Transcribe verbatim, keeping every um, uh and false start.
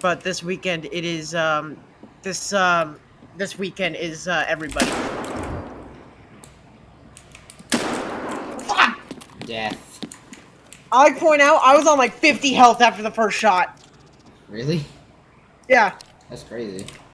but this weekend it is um this um this weekend is uh, everybody. Fuck! Death. I like point out I was on like fifty health after the first shot. Really? Yeah. That's crazy.